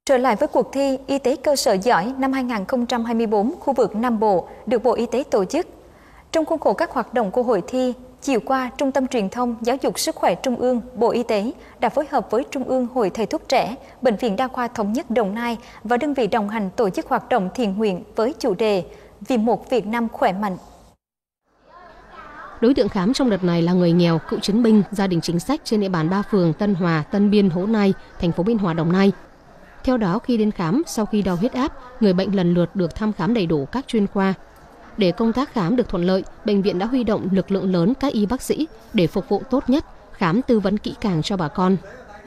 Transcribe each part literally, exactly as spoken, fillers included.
Trở lại với cuộc thi Y tế cơ sở giỏi năm hai nghìn không trăm hai mươi tư khu vực Nam Bộ được Bộ Y tế tổ chức. Trong khuôn khổ các hoạt động của hội thi, chiều qua, Trung tâm Truyền thông Giáo dục Sức khỏe Trung ương, Bộ Y tế đã phối hợp với Trung ương Hội Thầy thuốc trẻ, Bệnh viện Đa khoa Thống nhất Đồng Nai và đơn vị đồng hành tổ chức hoạt động thiện nguyện với chủ đề Vì một Việt Nam khỏe mạnh. Đối tượng khám trong đợt này là người nghèo, cựu chiến binh, gia đình chính sách trên địa bàn ba phường Tân Hòa, Tân Biên, Hố Nai, thành phố Biên Hòa, Đồng Nai. Theo đó, khi đến khám, sau khi đo huyết áp, người bệnh lần lượt được thăm khám đầy đủ các chuyên khoa. Để công tác khám được thuận lợi, bệnh viện đã huy động lực lượng lớn các y bác sĩ để phục vụ tốt nhất, khám tư vấn kỹ càng cho bà con.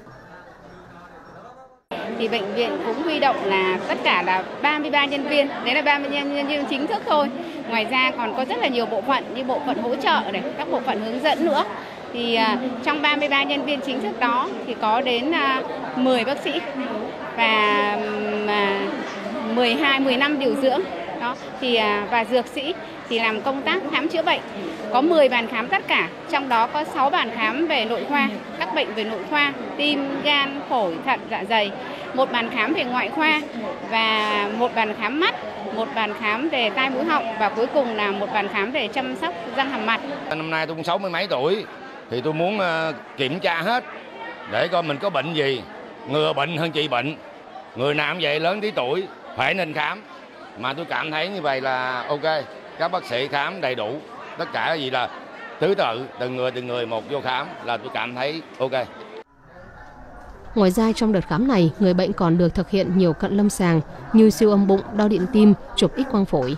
Thì bệnh viện cũng huy động là tất cả là ba mươi ba nhân viên, đấy là ba mươi nhân viên chính thức thôi. Ngoài ra còn có rất là nhiều bộ phận như bộ phận hỗ trợ này, các bộ phận hướng dẫn nữa. Thì uh, trong ba mươi ba nhân viên chính thức đó thì có đến uh, mười bác sĩ và uh, mười hai, mười lăm điều dưỡng đó thì uh, và dược sĩ thì làm công tác khám chữa bệnh. Có mười bàn khám tất cả, trong đó có sáu bàn khám về nội khoa, các bệnh về nội khoa, tim, gan, phổi, thận, dạ dày, một bàn khám về ngoại khoa và một bàn khám mắt, một bàn khám về tai mũi họng và cuối cùng là một bàn khám về chăm sóc răng hàm mặt. Năm nay tôi cũng sáu mươi mấy tuổi thì tôi muốn kiểm tra hết để coi mình có bệnh gì, ngừa bệnh hơn trị bệnh. Người nào cũng vậy, lớn tí tuổi phải nên khám, mà tôi cảm thấy như vậy là ok. Các bác sĩ khám đầy đủ, tất cả gì là thứ tự từng người từng người một vô khám là tôi cảm thấy ok. Ngoài ra trong đợt khám này, người bệnh còn được thực hiện nhiều cận lâm sàng như siêu âm bụng, đo điện tim, chụp X quang phổi.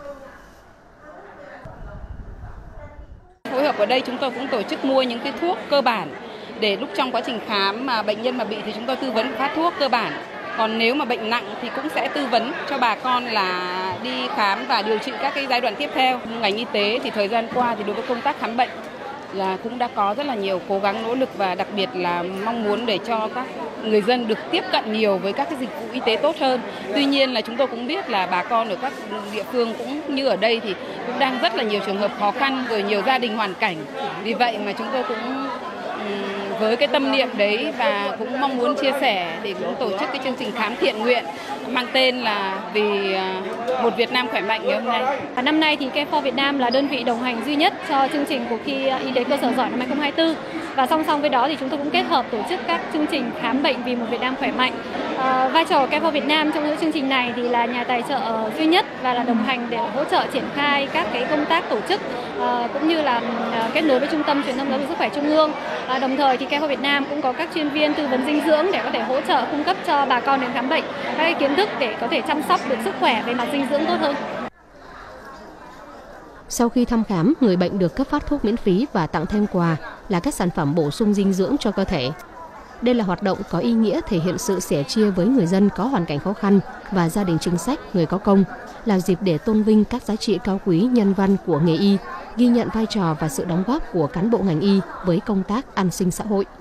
Phối hợp ở đây chúng tôi cũng tổ chức mua những cái thuốc cơ bản để lúc trong quá trình khám mà bệnh nhân mà bị thì chúng tôi tư vấn phát thuốc cơ bản. Còn nếu mà bệnh nặng thì cũng sẽ tư vấn cho bà con là đi khám và điều trị các cái giai đoạn tiếp theo. Ngành y tế thì thời gian qua thì đối với công tác khám bệnh là cũng đã có rất là nhiều cố gắng nỗ lực và đặc biệt là mong muốn để cho các người dân được tiếp cận nhiều với các cái dịch vụ y tế tốt hơn. Tuy nhiên là chúng tôi cũng biết là bà con ở các địa phương cũng như ở đây thì cũng đang rất là nhiều trường hợp khó khăn, rồi nhiều gia đình hoàn cảnh. Vì vậy mà chúng tôi cũng với cái tâm niệm đấy và cũng mong muốn chia sẻ thì cũng tổ chức cái chương trình khám thiện nguyện mang tên là Vì một Việt Nam khỏe mạnh ngày hôm nay. Và năm nay thì Care for Việt Nam là đơn vị đồng hành duy nhất cho chương trình cuộc thi Y tế cơ sở giỏi năm hai nghìn không trăm hai mươi tư. Và song song với đó thì chúng tôi cũng kết hợp tổ chức các chương trình khám bệnh vì một Việt Nam khỏe mạnh. À, vai trò Care for Việt Nam trong những chương trình này thì là nhà tài trợ duy nhất và là đồng hành để hỗ trợ triển khai các cái công tác tổ chức à, cũng như là à, kết nối với Trung tâm Truyền thông Giáo dục Sức khỏe Trung ương. À, đồng thời thì Care for Việt Nam cũng có các chuyên viên tư vấn dinh dưỡng để có thể hỗ trợ cung cấp cho bà con đến khám bệnh các cái kiến thức để có thể chăm sóc được sức khỏe về mặt dinh dưỡng tốt hơn. Sau khi thăm khám, người bệnh được cấp phát thuốc miễn phí và tặng thêm quà là các sản phẩm bổ sung dinh dưỡng cho cơ thể. Đây là hoạt động có ý nghĩa thể hiện sự sẻ chia với người dân có hoàn cảnh khó khăn và gia đình chính sách, người có công, là dịp để tôn vinh các giá trị cao quý nhân văn của nghề y, ghi nhận vai trò và sự đóng góp của cán bộ ngành y với công tác an sinh xã hội.